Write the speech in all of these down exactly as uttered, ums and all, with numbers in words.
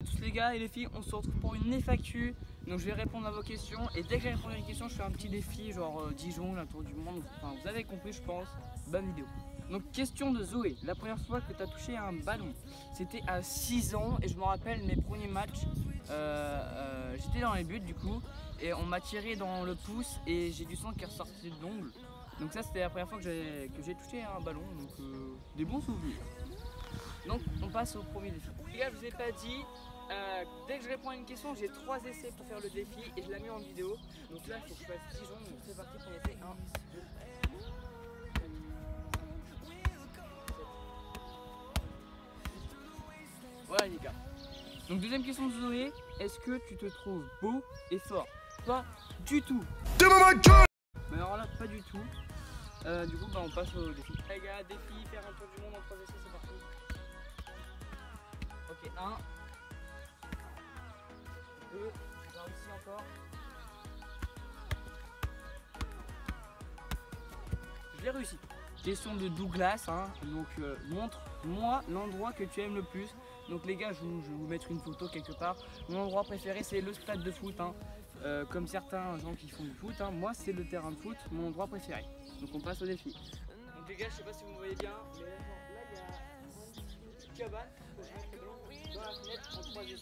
tous les gars et les filles, on se retrouve pour une F A Q. Donc je vais répondre à vos questions et dès que j'ai répondu à une question, je fais un petit défi genre euh, Dijon, la tour du monde. Enfin vous avez compris je pense, bonne vidéo. Donc question de Zoé, la première fois que tu as touché un ballon, c'était à six ans et je me rappelle mes premiers matchs, euh, euh, j'étais dans les buts du coup et on m'a tiré dans le pouce et j'ai du sang qui est ressorti de l'ongle. Donc ça c'était la première fois que j'ai touché un ballon, donc euh, des bons souvenirs. Donc on passe au premier défi. Les gars, je vous ai pas dit, euh, dès que je réponds à une question, j'ai trois essais pour faire le défi et je la mets en vidéo. Donc là, il faut que je fasse Dijon, donc c'est parti, premier essai, un, deux, voilà les gars. Donc deuxième question de Zoé, est-ce que tu te trouves beau et fort? Pas du tout. Mais alors là, pas du tout. Euh, du coup, bah, on passe au défi. Les gars, défi, faire un tour du monde en trois essais, c'est parti. Ok, un, deux, j'ai réussi encore. Je l'ai réussi. Question de Douglas, hein. Donc euh, montre-moi l'endroit que tu aimes le plus. Donc les gars, je, vous, je vais vous mettre une photo quelque part. Mon endroit préféré c'est le stade de foot, hein. euh, comme certains gens qui font du foot, hein. Moi c'est le terrain de foot, mon endroit préféré. Donc on passe au défi. Donc les gars, je sais pas si vous me voyez bien, mais là il y a une petite cabane que je mets le ballon dans la fenêtre en trois essais.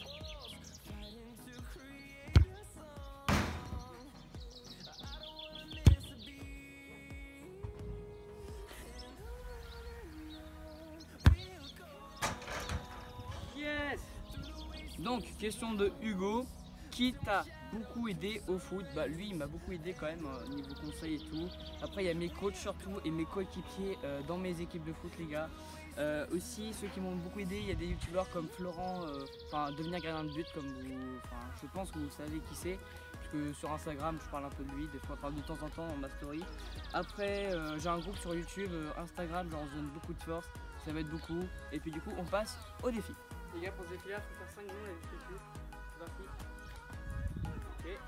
Donc, question de Hugo, qui t'a beaucoup aidé au foot? Bah lui, il m'a beaucoup aidé quand même euh, niveau conseil et tout. Après, il y a mes coachs surtout et mes coéquipiers euh, dans mes équipes de foot, les gars. Euh, aussi, ceux qui m'ont beaucoup aidé, il y a des youtubeurs comme Florent, enfin euh, devenir gardien de but, comme vous, enfin je pense que vous savez qui c'est. Parce que sur Instagram, je parle un peu de lui, des fois, enfin, de temps en temps dans ma story. Après, euh, j'ai un groupe sur YouTube, euh, Instagram, genre on se donne beaucoup de force, ça va être beaucoup. Et puis du coup, on passe au défi. Les gars, pour ce défi là, il faut faire cinq secondes avec ce dessus. C'est parti. Ok.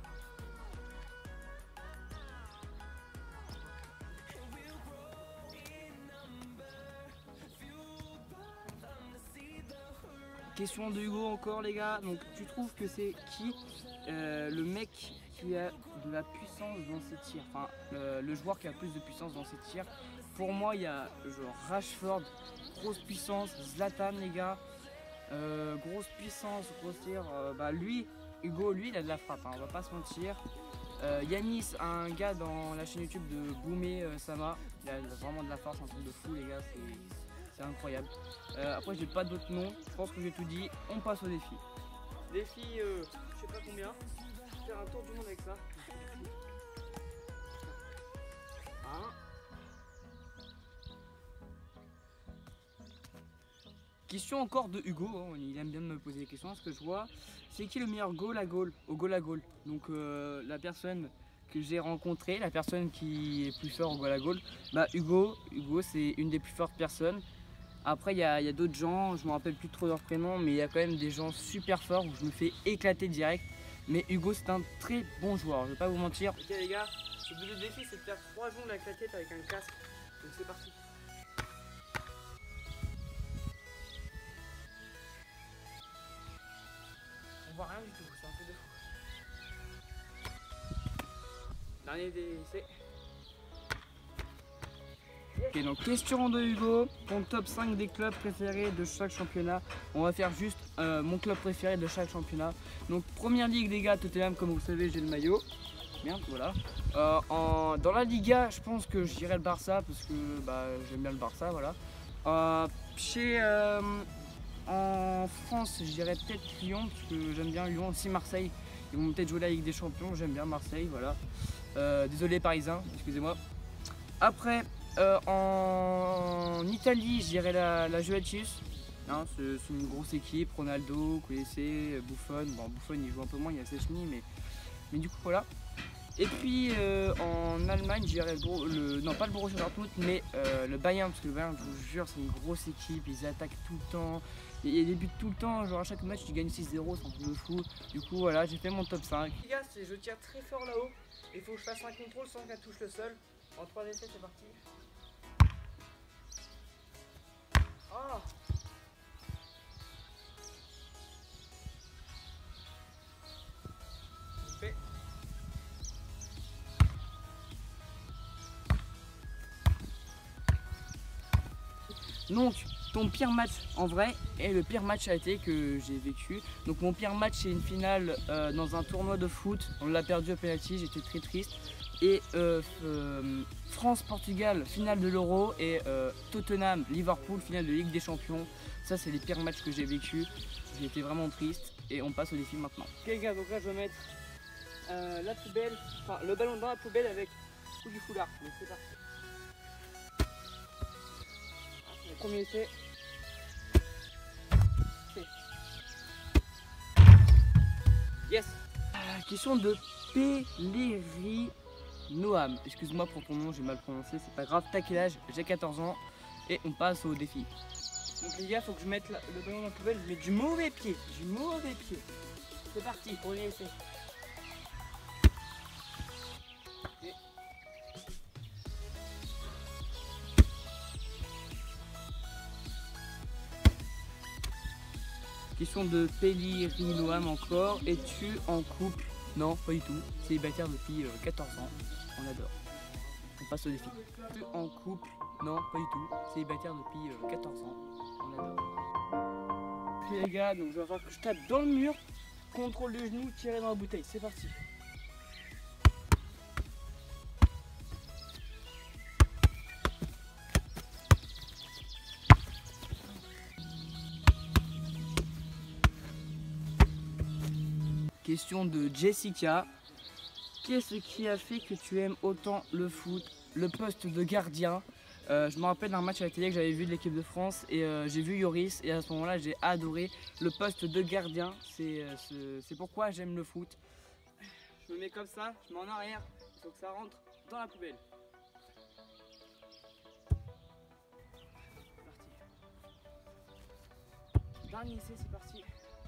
Question de Hugo encore les gars. Donc tu trouves que c'est qui euh, le mec qui a de la puissance dans ses tirs? Enfin euh, le joueur qui a plus de puissance dans ses tirs. Pour moi il y a genre Rashford, grosse puissance, Zlatan les gars. Euh, grosse puissance, gros tir, euh, bah lui, Hugo, lui il a de la frappe, hein, on va pas se mentir. Euh, Yanis, un gars dans la chaîne YouTube de Boumé euh, Sama, il a vraiment de la force, un truc de fou les gars, c'est incroyable. Euh, après j'ai pas d'autres noms, je pense que j'ai tout dit, on passe au défi. Défi, euh, je sais pas combien, faire un tour du monde avec ça. Un. Question encore de Hugo, hein, il aime bien me poser des questions, ce que je vois, c'est qui le meilleur goal à goal, au goal à goal? Donc euh, la personne que j'ai rencontrée, la personne qui est plus fort au goal à goal, bah Hugo, Hugo c'est une des plus fortes personnes. Après il y a, a d'autres gens, je me rappelle plus trop leur prénom, mais il y a quand même des gens super forts où je me fais éclater direct. Mais Hugo c'est un très bon joueur, je vais pas vous mentir. Ok les gars, le but du défi c'est de faire trois jongles avec la tête avec un casque, donc c'est parti. On voit rien du tout, c'est un peu de fou. Dernier essai. Ok, donc question de Hugo, ton top cinq des clubs préférés de chaque championnat. On va faire juste euh, mon club préféré de chaque championnat. Donc première ligue les gars, Tottenham, comme vous le savez j'ai le maillot. Merde, voilà. Euh, en, dans la Liga, je pense que je dirais le Barça parce que bah, j'aime bien le Barça, voilà. Euh, chez euh, En France, je dirais peut-être Lyon, parce que j'aime bien Lyon, aussi Marseille. Ils vont peut-être jouer la Ligue des Champions, j'aime bien Marseille, voilà. Euh, désolé Parisiens, excusez-moi. Après, euh, en Italie, je dirais la, la Juventus. Hein, c'est une grosse équipe, Ronaldo, vous connaissez, Buffon. Bon, Buffon il joue un peu moins, il y a Szczęsny, mais, mais du coup voilà. Et puis euh, en Allemagne, je dirais le, le, non pas le Borussia Dortmund, mais euh, le Bayern, parce que le Bayern, je vous jure, c'est une grosse équipe, ils attaquent tout le temps, il y a des buts tout le temps, genre à chaque match tu gagnes six zéro, c'est un truc de fou. Du coup voilà, j'ai fait mon top cinq. Les gars, je tire très fort là-haut, il faut que je fasse un contrôle sans qu'elle touche le sol. En trois essais, c'est parti. Oh. Donc ton pire match en vrai et le pire match a été que j'ai vécu. Donc mon pire match c'est une finale euh, dans un tournoi de foot. On l'a perdu au penalty, j'étais très triste. Et euh, euh, France-Portugal, finale de l'Euro, et euh, Tottenham-Liverpool, finale de Ligue des Champions. Ça c'est les pires matchs que j'ai vécu. J'ai été vraiment triste et on passe au défi maintenant. Ok les gars, donc là je vais mettre euh, la poubelle, enfin le ballon dans la poubelle avec tout du foulard. Donc c'est parti. Le premier essai. Yes. euh, Question de Pelleri Noam. Excuse-moi pour ton nom, j'ai mal prononcé, c'est pas grave. T'as quel âge? J'ai quatorze ans et on passe au défi. Donc les gars, faut que je mette la, le ballon dans la poubelle, je mets du mauvais pied, du mauvais pied. C'est parti, premier essai. Et... Question de Pelleri Noam encore. Es-tu en couple? Non, pas du tout. Célibataire depuis euh, quatorze ans. On adore. On passe au défi. Es-tu en couple? Non, pas du tout. Célibataire depuis euh, quatorze ans. On adore. Ok les gars, donc je vais voir que je tape dans le mur. Contrôle de genou, tirer dans la bouteille. C'est parti. Question de Jessica. Qu'est-ce qui a fait que tu aimes autant le foot? Le poste de gardien. Euh, je me rappelle d'un match à la télé que j'avais vu de l'équipe de France et euh, j'ai vu Yoris et à ce moment-là j'ai adoré le poste de gardien. C'est euh, pourquoi j'aime le foot. Je me mets comme ça, je mets en arrière, il faut que ça rentre dans la poubelle. C'est parti. Dernier essai, c'est parti.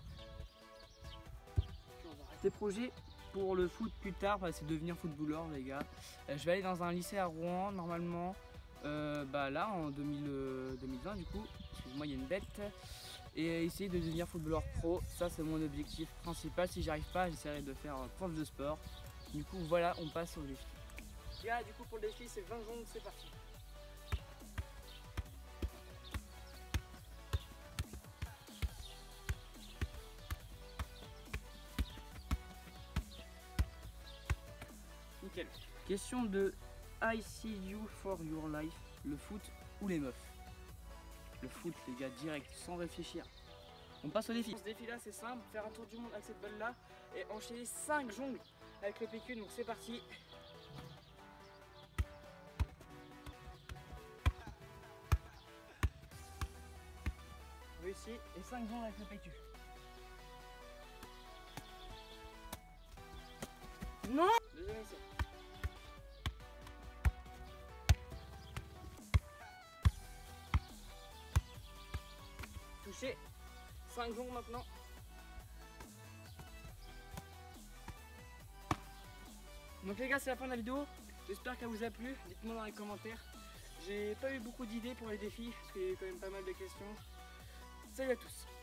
Tes projets pour le foot plus tard, bah, c'est devenir footballeur les gars. Euh, je vais aller dans un lycée à Rouen normalement, euh, bah, là en deux mille, euh, deux mille vingt du coup, excuse-moi il y a une bête, et essayer de devenir footballeur pro, ça c'est mon objectif principal. Si j'arrive pas, j'essaierai de faire prof de sport. Du coup voilà, on passe au défi. Les gars, du coup pour le défi c'est vingt secondes, c'est parti. Nickel. Question de I see you for your life. Le foot ou les meufs? Le foot les gars, direct, sans réfléchir. On passe au défi. Ce défi là c'est simple, faire un tour du monde avec cette balle là et enchaîner cinq jongles avec le P Q, donc c'est parti. Réussi et cinq jongles avec le P Q. Non! Deuxième essai. Touché. cinq jongles maintenant. Donc les gars, c'est la fin de la vidéo. J'espère qu'elle vous a plu. Dites-moi dans les commentaires. J'ai pas eu beaucoup d'idées pour les défis parce qu'il y a eu quand même pas mal de questions. Salut à tous.